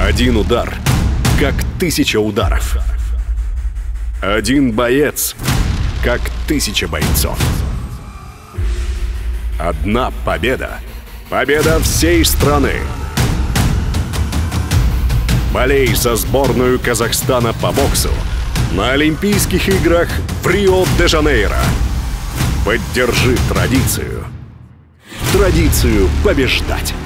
Один удар, как 1000 ударов. Один боец, как 1000 бойцов. Одна победа. Победа всей страны. Болей за сборную Казахстана по боксу на Олимпийских играх в Рио-де-Жанейро. Поддержи традицию. Традицию побеждать.